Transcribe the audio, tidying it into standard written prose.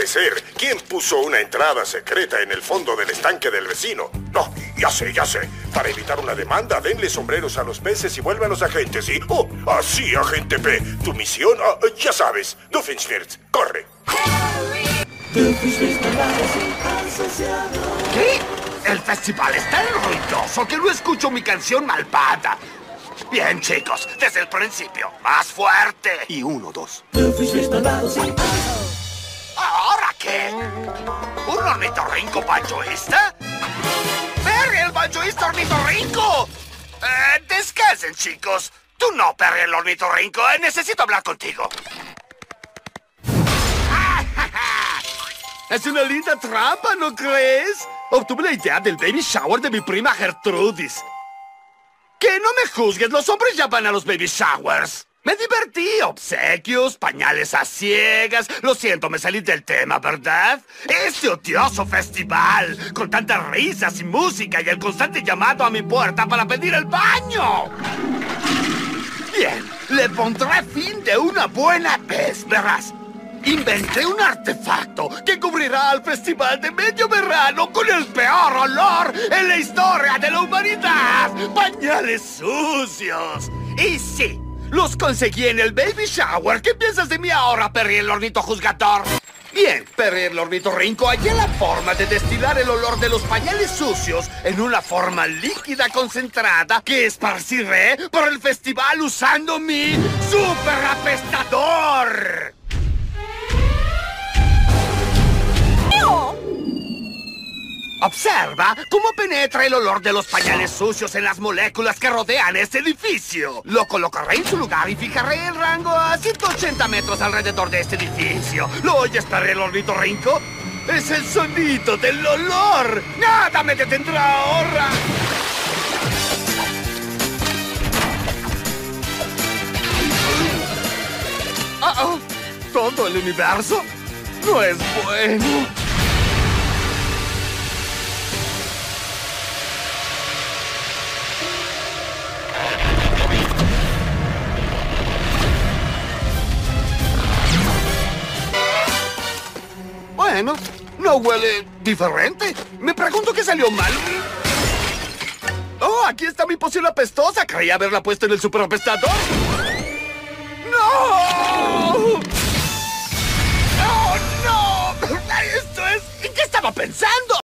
puede ser. ¿Quién puso una entrada secreta en el fondo del estanque del vecino? No, ya sé. Para evitar una demanda, denle sombreros a los peces y vuélvanos agentes. Y, así, agente P. Tu misión, ya sabes. Doofenshmirtz, corre. ¿Qué? El festival es tan ruidoso que no escucho mi canción malvada. Bien, chicos, desde el principio. Más fuerte. Y 1, 2. ¿Ahora qué? ¿Un ornitorrinco banjoísta? ¡Perry, el banjoísta ornitorrinco! Descansen, chicos. Tú no, Perry, el ornitorrinco. Necesito hablar contigo. Es una linda trampa, ¿no crees? Obtuve la idea del baby shower de mi prima Gertrudis. Que no me juzgues, los hombres ya van a los baby showers. Me divertí, obsequios, pañales a ciegas. Lo siento, me salí del tema, ¿verdad? Este odioso festival, con tantas risas y música y el constante llamado a mi puerta para pedir el baño. Bien, le pondré fin de una buena vez, verás. Inventé un artefacto que cubrirá al festival de medio verano con el peor olor en la historia de la humanidad. ¡Pañales sucios! Y sí, los conseguí en el baby shower. ¿Qué piensas de mí ahora, Perry el ornitojuzgador? Bien, Perry el ornitorrinco, hallé la forma de destilar el olor de los pañales sucios en una forma líquida concentrada que esparciré por el festival usando mi super apestador. Observa cómo penetra el olor de los pañales sucios en las moléculas que rodean este edificio. Lo colocaré en su lugar y fijaré el rango a 180 metros alrededor de este edificio. ¿Lo oyes, Perry el ornitorrinco? Es el sonido del olor. ¡Nada me detendrá ahora! ¿Todo el universo? No es bueno. Bueno, no huele diferente. Me pregunto qué salió mal. ¡Oh, aquí está mi poción apestosa! Creía haberla puesto en el superapestador. ¡No! ¡Oh, no! ¿Esto es...? ¿En qué estaba pensando?